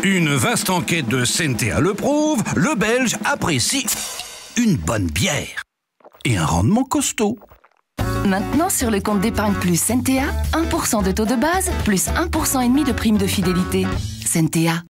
Une vaste enquête de CNTA le prouve, le Belge apprécie une bonne bière et un rendement costaud. Maintenant, sur le compte d'épargne plus CNTA, 1% de taux de base, plus 1,5% de prime de fidélité. CNTA.